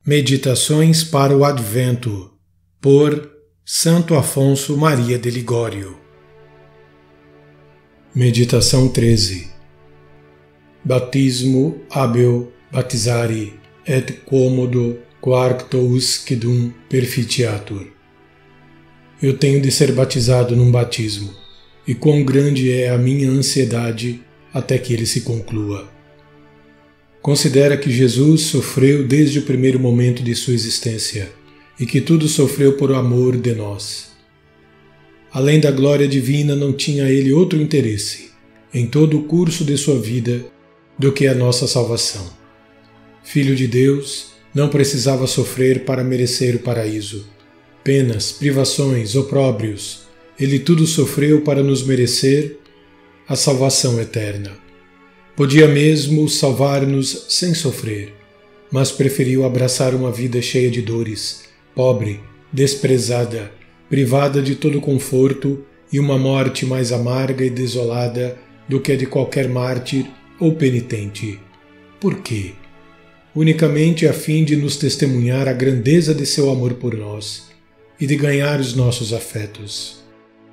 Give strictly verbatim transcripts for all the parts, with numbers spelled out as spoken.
Meditações para o Advento, por Santo Afonso Maria de Ligório. Meditação treze. Baptismo habeo baptizari et quomodo quarto usquidum perficiatur. Eu tenho de ser batizado num batismo, e quão grande é a minha ansiedade até que ele se conclua. Considera que Jesus sofreu desde o primeiro momento de sua existência e que tudo sofreu por amor de nós. Além da glória divina, não tinha ele outro interesse, em todo o curso de sua vida, do que a nossa salvação. Filho de Deus, não precisava sofrer para merecer o paraíso. Penas, privações, opróbrios, ele tudo sofreu para nos merecer a salvação eterna. Podia mesmo salvar-nos sem sofrer, mas preferiu abraçar uma vida cheia de dores, pobre, desprezada, privada de todo conforto e uma morte mais amarga e desolada do que a de qualquer mártir ou penitente. Por quê? Unicamente a fim de nos testemunhar a grandeza de seu amor por nós e de ganhar os nossos afetos.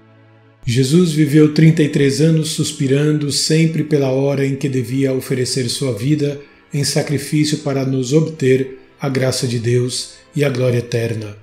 Jesus viveu trinta e três anos suspirando sempre pela hora em que devia oferecer sua vida em sacrifício para nos obter a graça de Deus e a glória eterna,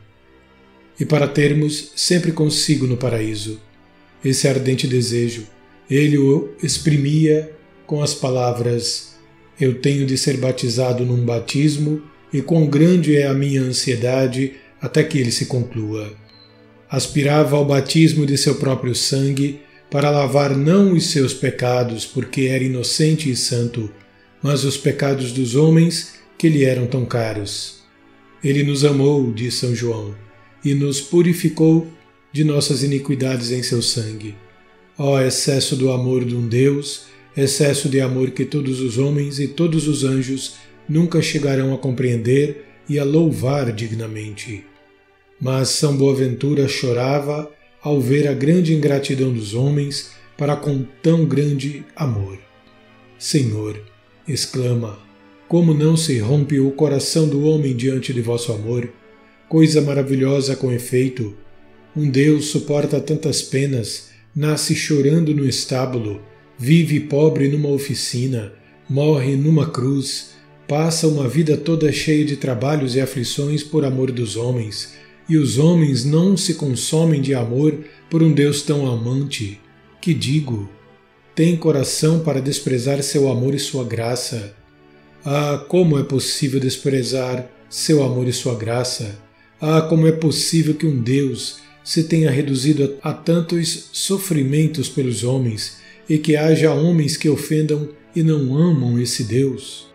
e para termos sempre consigo no paraíso. Esse ardente desejo, ele o exprimia com as palavras: eu tenho de ser batizado num batismo, e quão grande é a minha ansiedade até que ele se conclua. Aspirava ao batismo de seu próprio sangue para lavar não os seus pecados, porque era inocente e santo, mas os pecados dos homens que lhe eram tão caros. Ele nos amou, diz São João, e nos purificou de nossas iniquidades em seu sangue. Ó excesso do amor de um Deus, excesso de amor que todos os homens e todos os anjos nunca chegarão a compreender e a louvar dignamente. Mas São Boaventura chorava ao ver a grande ingratidão dos homens para com tão grande amor. Senhor, exclama, como não se rompe o coração do homem diante de vosso amor? Coisa maravilhosa com efeito! Um Deus suporta tantas penas, nasce chorando no estábulo, vive pobre numa oficina, morre numa cruz, passa uma vida toda cheia de trabalhos e aflições por amor dos homens, e os homens não se consomem de amor por um Deus tão amante. Que digo? Tem coração para desprezar seu amor e sua graça? Ah, como é possível desprezar seu amor e sua graça? Ah, como é possível que um Deus se tenha reduzido a tantos sofrimentos pelos homens e que haja homens que ofendam e não amam esse Deus?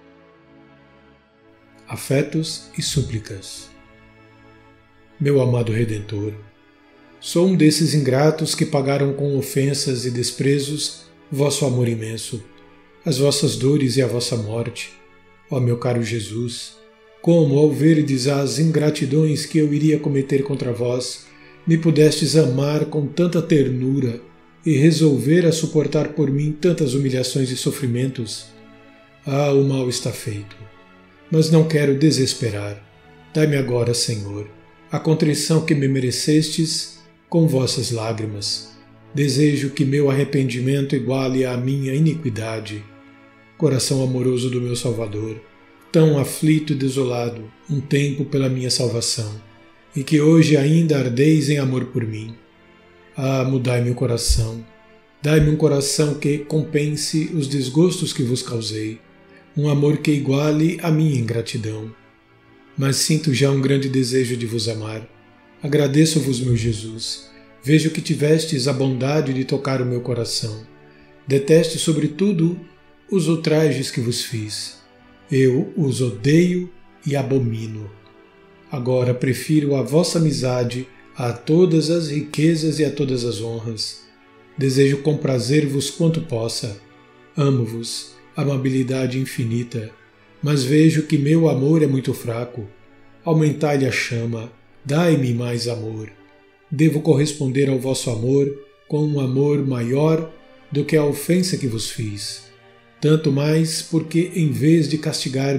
Afetos e súplicas. Meu amado Redentor, sou um desses ingratos que pagaram com ofensas e desprezos vosso amor imenso, as vossas dores e a vossa morte. Ó meu caro Jesus, como ao verdes as ingratidões que eu iria cometer contra vós, me pudestes amar com tanta ternura e resolver a suportar por mim tantas humilhações e sofrimentos? Ah, o mal está feito, mas não quero desesperar. Dai-me agora, Senhor, a contrição que me merecestes com vossas lágrimas. Desejo que meu arrependimento iguale à minha iniquidade. Coração amoroso do meu Salvador, tão aflito e desolado um tempo pela minha salvação, e que hoje ainda ardeis em amor por mim. Ah, mudai-me o coração, dai-me um coração que compense os desgostos que vos causei, um amor que iguale a minha ingratidão. Mas sinto já um grande desejo de vos amar. Agradeço-vos, meu Jesus. Vejo que tivestes a bondade de tocar o meu coração. Detesto, sobretudo, os ultrajes que vos fiz. Eu os odeio e abomino. Agora prefiro a vossa amizade a todas as riquezas e a todas as honras. Desejo comprazer-vos quanto possa. Amo-vos, amabilidade infinita. Mas vejo que meu amor é muito fraco. Aumentai-lhe a chama, dai-me mais amor. Devo corresponder ao vosso amor com um amor maior do que a ofensa que vos fiz. Tanto mais porque, em vez de castigar-me,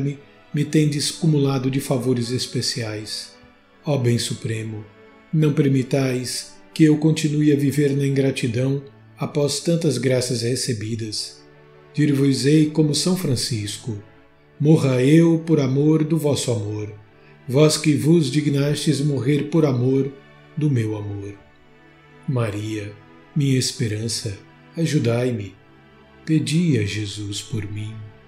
me tendes cumulado de favores especiais. Ó Bem Supremo, não permitais que eu continue a viver na ingratidão após tantas graças recebidas. Dir-vos-ei como São Francisco: morra eu por amor do vosso amor, vós que vos dignastes morrer por amor do meu amor. Maria, minha esperança, ajudai-me. Pedi a Jesus por mim.